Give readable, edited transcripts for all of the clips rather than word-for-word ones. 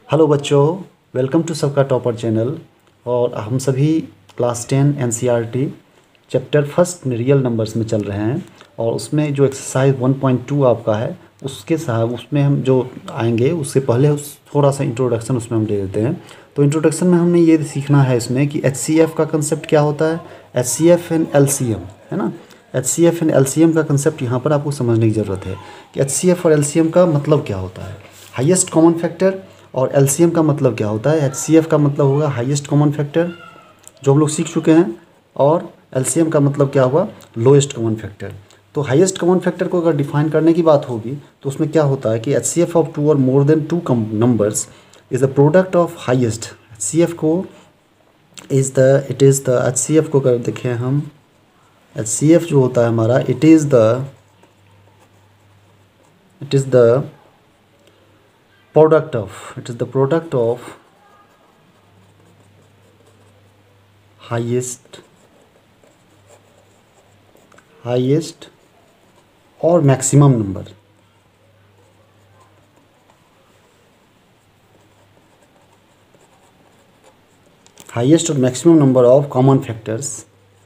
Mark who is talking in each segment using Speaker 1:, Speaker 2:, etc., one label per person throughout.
Speaker 1: Hello बच्चों, welcome to सबका topper channel. और हम सभी क्लास 10 एनसीईआरटी चैप्टर फर्स्ट में रियल नंबर्स में चल रहे हैं। और उसमें जो एक्सरसाइज 1.2 आपका है उसके साथ उसमें हम जो आएंगे उससे पहले थोड़ा सा इंट्रोडक्शन उसमें हम दे देते हैं। तो इंट्रोडक्शन में हमने ये सीखना है इसमें कि एचसीएफ का कंसेप्ट क्या होता है, एचसीएफ एंड एलसीएम, है ना। एचसीएफ एंड एलसीएम का कंसेप्ट यहाँ पर आपको समझने की ज़रूरत है कि एचसीएफ और एलसीएम का मतलब क्या होता है, हाईएस्ट कॉमन फैक्टर। और एलसीएम का मतलब क्या होता है, एचसीएफ का मतलब होगा हाईएस्ट कॉमन फैक्टर, जो हम लोग सीख चुके हैं। और एलसीएम का मतलब क्या हुआ, लोएस्ट कॉमन फैक्टर। तो हाईएस्ट कॉमन फैक्टर को अगर डिफाइन करने की बात होगी तो उसमें क्या होता है कि एचसीएफ ऑफ टू और more than two numbers is the product of highest. HCF को is the it is the HCF को अगर देखें हम, एचसीएफ जो होता है हमारा, it is the product of it is the product of highest और मैक्सिमम नंबर, हाईएस्ट और maximum number of common factors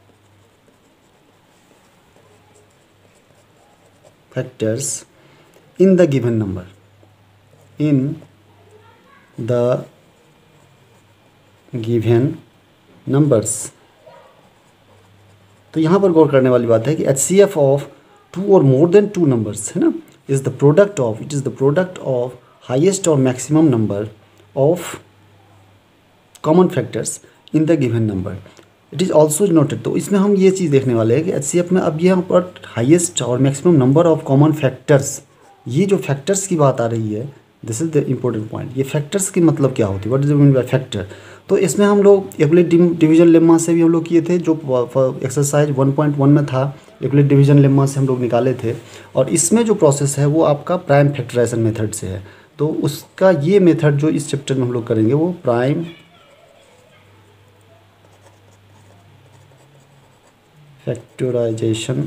Speaker 1: in the given number, in the given numbers। तो यहाँ पर गौर करने वाली बात है कि HCF ऑफ टू और मोर देन टू नंबर्स, है ना, it is the product of highest और maximum number of common factors in the given number. It is also noted. तो इसमें हम ये चीज़ देखने वाले हैं कि HCF में अब यहाँ पर हाईएस्ट और maximum number of common factors, ये जो फैक्टर्स की बात आ रही है, this is the important point. ये फैक्टर्स की मतलब क्या होती है, what is mean by factor. तो इसमें हम लोग यूक्लिड डिवीजन लेम्मा से भी हम लोग किए थे, जो एक्सरसाइज 1.1 में था, यूक्लिड डिवीजन लेम्मा से हम लोग निकाले थे। और इसमें जो प्रोसेस है वो आपका प्राइम फैक्टराइजेशन मेथड से है। तो उसका ये मेथड जो इस चैप्टर में हम लोग करेंगे वो प्राइम फैक्टराइजेशन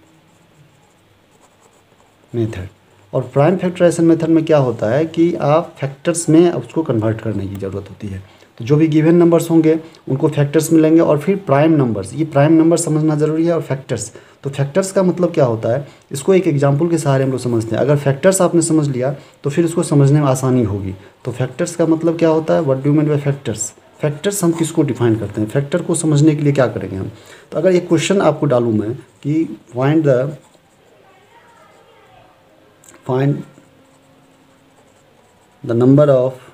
Speaker 1: मेथड। और प्राइम फैक्टराइजेशन मेथड में क्या होता है कि आप फैक्टर्स में उसको कन्वर्ट करने की ज़रूरत होती है। तो जो भी गिवन नंबर्स होंगे उनको फैक्टर्स मिलेंगे और फिर प्राइम नंबर्स, ये प्राइम नंबर समझना ज़रूरी है। और फैक्टर्स, तो फैक्टर्स का मतलब क्या होता है, इसको एक एग्जांपल के सहारे हम लोग समझते हैं। अगर फैक्टर्स आपने समझ लिया तो फिर उसको समझने में आसानी होगी। तो फैक्टर्स का मतलब क्या होता है, what do you mean by factors. Factors हम किसको डिफाइन करते हैं, फैक्टर को समझने के लिए क्या करेंगे हम। तो अगर एक क्वेश्चन आपको डालूँ मैं कि find the number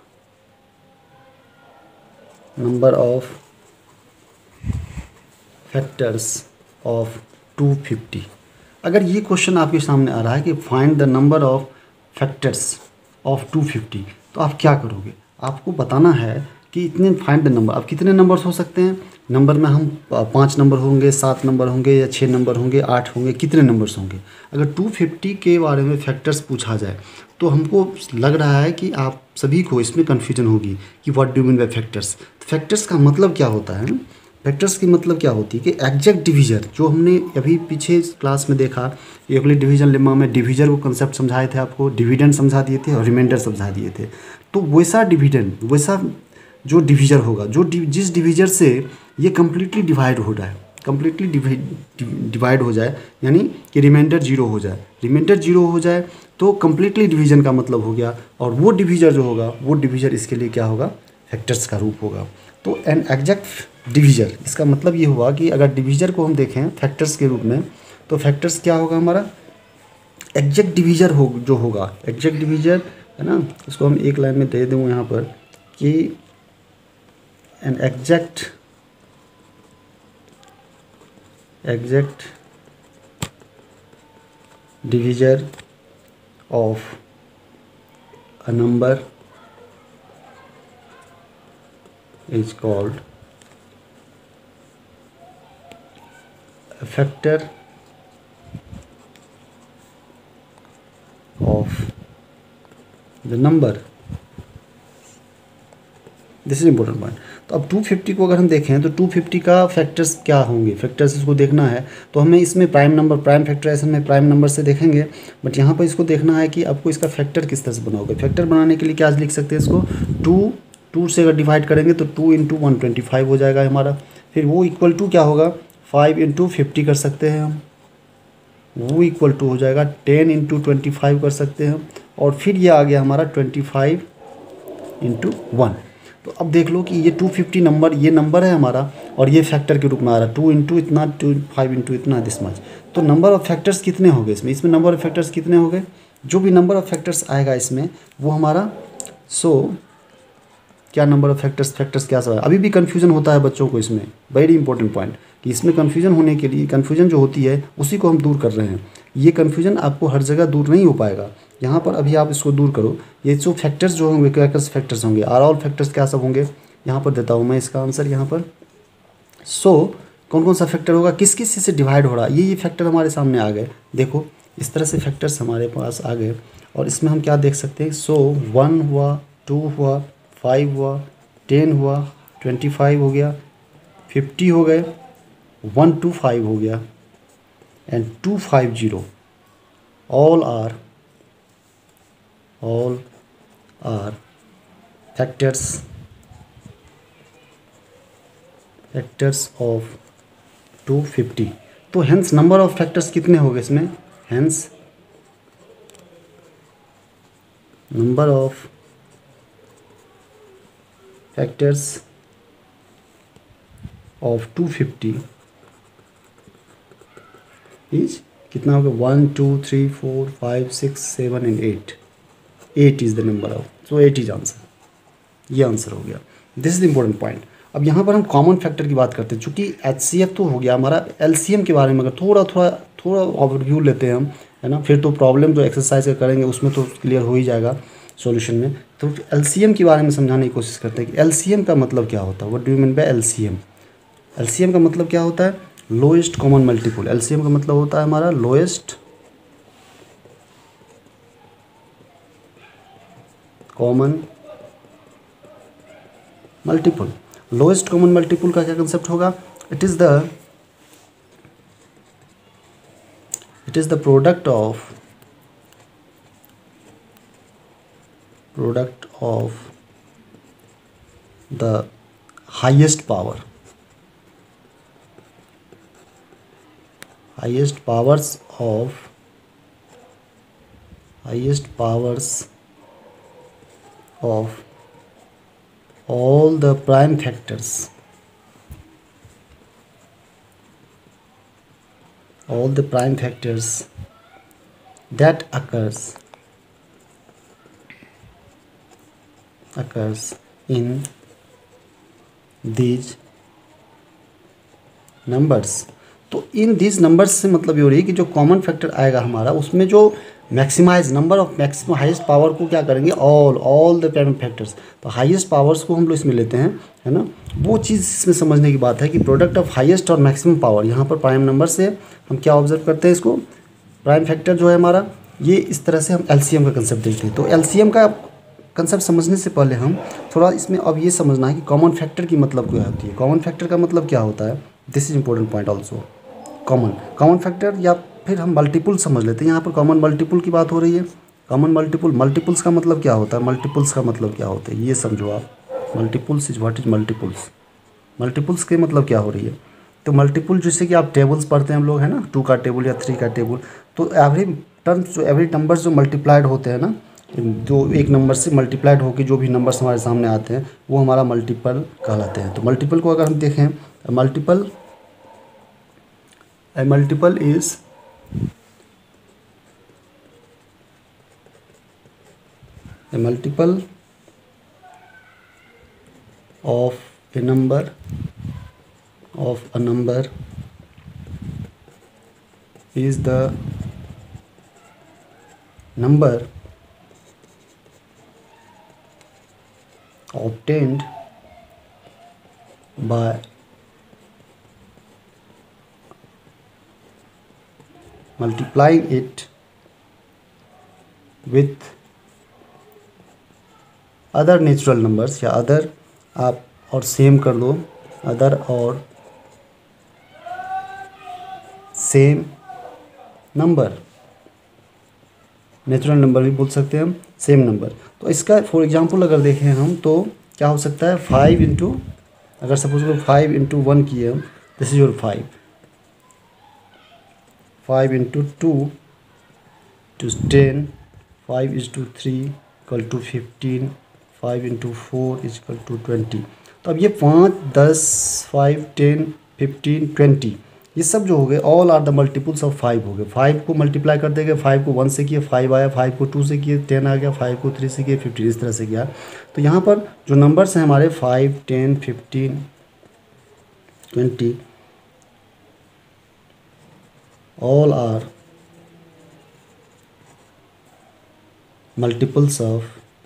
Speaker 1: of factors of 250। अगर ये क्वेश्चन आपके सामने आ रहा है कि find the number of factors of 250, तो आप क्या करोगे, आपको बताना है कि इतने फाइंड द नंबर। अब कितने नंबर्स हो सकते हैं, नंबर में हम 5 नंबर होंगे, 7 नंबर होंगे, या 6 नंबर होंगे, 8 होंगे, कितने नंबर्स होंगे। अगर 250 के बारे में फैक्टर्स पूछा जाए तो हमको लग रहा है कि आप सभी को इसमें कन्फ्यूजन होगी कि what do mean by factors. Factors का मतलब क्या होता है, फैक्टर्स की मतलब क्या होती है कि एग्जैक्ट डिवीजर, जो हमने अभी पीछे क्लास में देखा, यूक्लिड डिवीजन लेम्मा में डिवीजर को कंसेप्ट समझाए थे आपको, डिविडेंड समझा दिए थे और रिमाइंडर समझा दिए थे। तो वैसा डिविडेंड, वैसा जो डिवीजर होगा, जिस डिवीजर से ये कम्प्लीटली डिवाइड हो रहा है, कम्प्लीटली डिवाइड हो जाए, यानी कि रिमाइंडर जीरो हो जाए। रिमाइंडर जीरो हो जाए तो कम्प्लीटली डिवीजन का मतलब हो गया। और वो डिवीजर जो होगा, वो डिवीजर इसके लिए क्या होगा, फैक्टर्स का रूप होगा। तो एन एग्जैक्ट डिवीजर, इसका मतलब ये हुआ कि अगर डिवीजर को हम देखें फैक्टर्स के रूप में, तो फैक्टर्स क्या होगा हमारा, एग्जैक्ट डिवीजर हो जो होगा, एग्जैक्ट डिवीजर, है ना। इसको हम एक लाइन में दे दूँ यहाँ पर कि an exact divisor of a number is called a factor of the number। This is important point. तो अब 250 को अगर हम देखें तो 250 का फैक्टर्स क्या होंगे, फैक्टर्स इसको देखना है तो हमें इसमें प्राइम नंबर, प्राइम फैक्टराइजेशन में प्राइम नंबर से देखेंगे, बट यहाँ पर इसको देखना है कि आपको इसका फैक्टर किस तरह से बनाओगे। फैक्टर बनाने के लिए क्या लिख सकते हैं इसको, 2 से अगर डिवाइड करेंगे तो 2 × 125 हो जाएगा हमारा। फिर वो इक्वल टू क्या होगा, 5 × 50 कर सकते हैं हम, वो इक्वल टू हो जाएगा 10 × 25 कर सकते हैं हम। और फिर ये आ गया हमारा 25 × 1। तो अब देख लो कि ये 250 नंबर, ये नंबर है हमारा और ये फैक्टर के रूप में आ रहा है 2 × इतना, 5 × इतना, दिस मच। तो नंबर ऑफ फैक्टर्स कितने हो गए इसमें, इसमें नंबर ऑफ फैक्टर्स कितने हो गए, जो भी नंबर ऑफ फैक्टर्स आएगा इसमें वो हमारा, क्या नंबर ऑफ फैक्टर्स क्या सब है। अभी भी कन्फ्यूजन होता है बच्चों को इसमें, वेरी इंपॉर्टेंट पॉइंट, कि इसमें कन्फ्यूजन होने के लिए, कन्फ्यूजन जो होती है उसी को हम दूर कर रहे हैं। ये कन्फ्यूजन आपको हर जगह दूर नहीं हो पाएगा, यहाँ पर अभी आप इसको दूर करो। ये जो फैक्टर्स जो होंगे, क्या फैक्टर्स होंगे, आर ऑल फैक्टर्स क्या सब होंगे, यहाँ पर देता हूँ मैं इसका आंसर यहाँ पर। कौन कौन सा फैक्टर होगा, किस किस से डिवाइड हो रहा है, ये फैक्टर हमारे सामने आ गए। देखो इस तरह से फैक्टर्स हमारे पास आ गए और इसमें हम क्या देख सकते हैं, 1 हुआ, 2 हुआ, 5 हुआ, 10 हुआ, 25 हो गया, 50 हो गए, 125 हो गया and 250। All are factors of 250। तो हेंस नंबर ऑफ फैक्टर्स कितने हो गए इसमें, hence number of factors of 250 is कितना हो गया, 1 2 3 4 5 6 7 and 8। 8 is the number of, so 8 is answer, ये आंसर हो गया। This is the important point. अब यहाँ पर हम कॉमन फैक्टर की बात करते हैं, चूँकि HCF तो हो गया हमारा, LCM के बारे में अगर थोड़ा ओवरव्यू लेते हैं हम, है ना, फिर तो प्रॉब्लम जो एक्सरसाइज करेंगे उसमें तो क्लियर हो ही जाएगा सॉल्यूशन में। तो LCM के बारे में समझाने की कोशिश करते हैं कि LCM का मतलब क्या होता है, what do you mean by LCM। LCM का मतलब क्या होता है, लोएस्ट कॉमन मल्टीपल। LCM का मतलब होता है हमारा lowest common multiple. Lowest common multiple का क्या कंसेप्ट होगा, it is the product of the highest powers of all the prime factors that occurs in these numbers। तो इन दिस नंबर्स से मतलब ये हो रही है कि जो कॉमन फैक्टर आएगा हमारा, उसमें जो maximize number of maximum highest power को क्या करेंगे, ऑल द प्राइम फैक्टर्स। तो हाईएस्ट पावर्स को हम लोग इसमें लेते हैं, है ना। वो चीज़ इसमें समझने की बात है कि प्रोडक्ट ऑफ हाईएस्ट और मैक्सिमम पावर, यहाँ पर प्राइम नंबर से हम क्या ऑब्जर्व करते हैं, इसको प्राइम फैक्टर जो है हमारा, ये इस तरह से हम LCM का कंसेप्ट देखते हैं। तो LCM का कंसेप्ट समझने से पहले हम थोड़ा इसमें अब ये समझना है कि कॉमन फैक्टर की मतलब क्या होती है, कॉमन फैक्टर का मतलब क्या होता है। This is important point also. Common factor या फिर हम मल्टीपल समझ लेते हैं। यहाँ पर कॉमन मल्टीपल की बात हो रही है। कॉमन मल्टीपल्स का मतलब क्या होता है, मल्टीपल्स का मतलब क्या होता है, ये समझो आप। Multiples is what is multiples के मतलब क्या हो रही है। तो मल्टीपल जैसे कि आप टेबल्स पढ़ते हैं हम लोग, है ना, 2 का टेबल या 3 का टेबल। तो एवरी नंबर्स जो मल्टीप्लाइड होते हैं ना, जो एक नंबर से मल्टीप्लाइड होकर जो भी नंबर्स हमारे सामने आते हैं वो हमारा मल्टीपल कहलाते हैं। तो मल्टीपल को अगर हम देखें, multiple is a multiple of a number is the number obtained by multiplying it with other natural numbers या other आप और सेम कर दो, अदर और सेम नंबर, नेचुरल नंबर भी बोल सकते हैं हम, सेम नंबर। तो इसका फॉर एग्जांपल अगर देखें हम तो क्या हो सकता है, 5 इंटू, अगर सपोज करो 5 इंटू 1 किए हम, this is your 5, 5 into 2 to 10, 5 is to 3 equal to 15, 5 into 4 is equal to 20। तो अब ये 5, 10, 5, 10, 15, 20 ये सब जो हो गए all are the multiples of 5 हो गए। 5 को मल्टीप्लाई कर देंगे, 5 को 1 से किए 5 आया, 5 को 2 से किए 10 आ गया, 5 को 3 से किए 15, इस तरह से किया। तो यहाँ पर जो नंबर्स हैं हमारे 5, 10, 15, 20 all are multiples of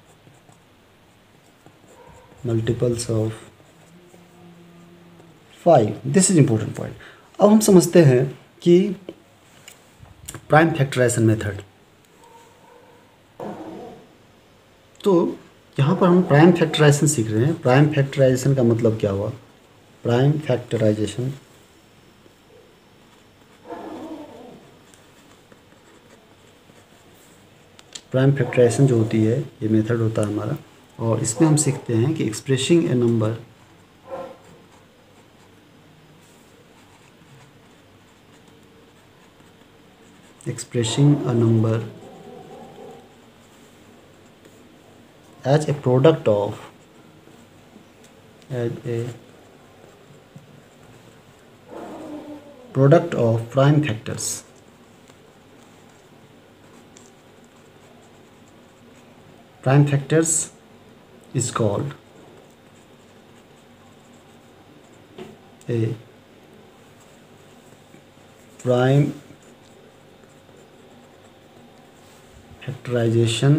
Speaker 1: 5। This is important point. अब हम समझते हैं कि प्राइम फैक्टराइजेशन मेथड। तो यहाँ पर हम प्राइम फैक्टराइजेशन सीख रहे हैं। प्राइम फैक्टराइजेशन का मतलब क्या हुआ, प्राइम फैक्टराइजेशन जो होती है ये मेथड होता है हमारा, और इसमें हम सीखते हैं कि expressing a number as a product of prime factors. Prime factors is called a prime factorization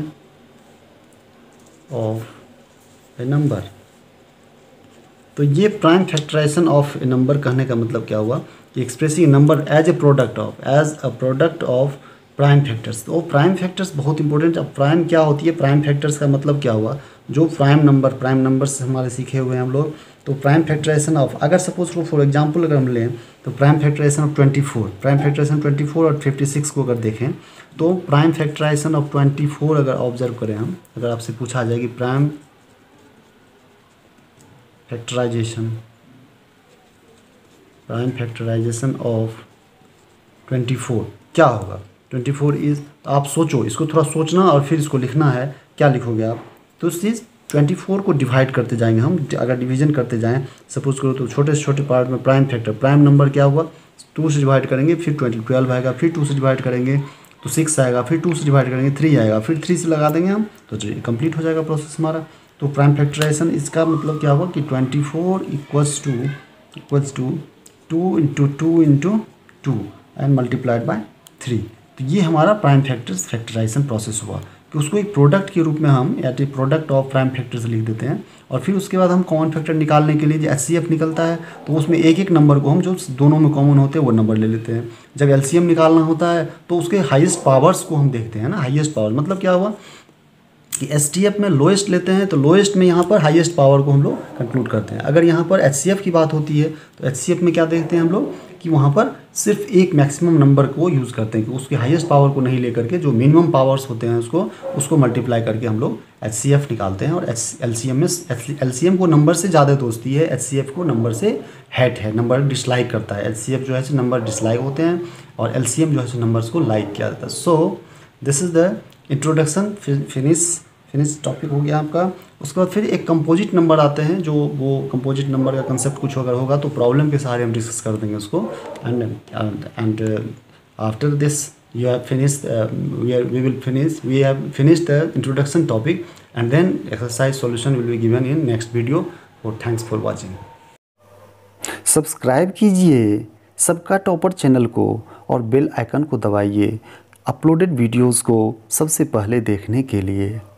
Speaker 1: of a number। तो ये prime factorization of a number कहने का मतलब क्या हुआ कि expressing number as a product of prime factors. तो prime factors बहुत इंपॉर्टेंट। अब प्राइम क्या होती है, प्राइम फैक्टर्स का मतलब क्या हुआ, जो प्राइम नंबर्स हमारे सीखे हुए हैं हम लोग। तो प्राइम फैक्टराइजेशन ऑफ, अगर सपोज को फॉर एग्जांपल अगर हम लें तो prime factorization of 24, prime factorization 24 और 56 को अगर देखें तो प्राइम फैक्टराइजेशन ऑफ 24 अगर ऑब्जर्व करें हम, अगर आपसे पूछा जाए कि प्राइम फैक्टराइजेशन ऑफ 24 क्या होगा। 24 इज, आप सोचो, इसको थोड़ा सोचना और फिर इसको लिखना है। क्या लिखोगे आप, तो उस चीज़ 24 को डिवाइड करते जाएंगे हम। अगर डिवीजन करते जाएं सपोज करो तो छोटे से छोटे पार्ट में प्राइम फैक्टर, प्राइम नंबर क्या हुआ, 2 से डिवाइड करेंगे फिर 12 आएगा, फिर 2 से डिवाइड करेंगे तो 6 आएगा, फिर 2 से डिवाइड करेंगे 3 आएगा, फिर 3 से लगा देंगे हम तो कंप्लीट हो जाएगा प्रोसेस हमारा। तो प्राइम फैक्टराइजेशन इसका मतलब क्या हुआ कि 24 equals to 2 into 2 into 2 and multiplied by 3। तो ये हमारा प्राइम फैक्टराइजेशन प्रोसेस हुआ कि उसको एक प्रोडक्ट के रूप में हम या तो प्रोडक्ट ऑफ प्राइम फैक्टर्स लिख देते हैं। और फिर उसके बाद हम कॉमन फैक्टर निकालने के लिए जो HCF निकलता है तो उसमें एक एक नंबर को हम जो दोनों में कॉमन होते हैं वो नंबर ले लेते हैं। जब LCM निकालना होता है तो उसके हाईएस्ट पावर्स को हम देखते हैं ना। हाईएस्ट पावर मतलब क्या हुआ कि STF में लोएस्ट लेते हैं तो लोएस्ट में यहाँ पर हाईएस्ट पावर को हम लोग कंक्लूड करते हैं। अगर यहाँ पर HCF की बात होती है तो HCF में क्या देखते हैं हम लोग कि वहाँ पर सिर्फ एक मैक्सिमम नंबर को यूज़ करते हैं कि उसके हाईएस्ट पावर को नहीं लेकर के जो मिनिमम पावर्स होते हैं उसको मल्टीप्लाई करके हम लोग HCF निकालते हैं। और LCM को नंबर से ज़्यादा दोस्ती है, HCF को नंबर से हेट है, नंबर डिसलाइक करता है। HCF जो है नंबर डिसलाइक होते हैं और LCM जो है नंबर्स को लाइक किया जाता है। So this is the introduction, finish topic हो गया आपका। उसके बाद फिर एक कंपोजिट नंबर आते हैं, जो वो कंपोजिट नंबर का कंसेप्ट कुछ अगर होगा तो प्रॉब्लम के सहारे हम डिस्कस कर देंगे उसको। And after this you have finished we have finished the introduction topic, and then exercise solution will be given in next video. Thanks for watching.
Speaker 2: Subscribe कीजिए सबका टॉपर चैनल को और बेल आइकन को दबाइए uploaded videos को सबसे पहले देखने के लिए।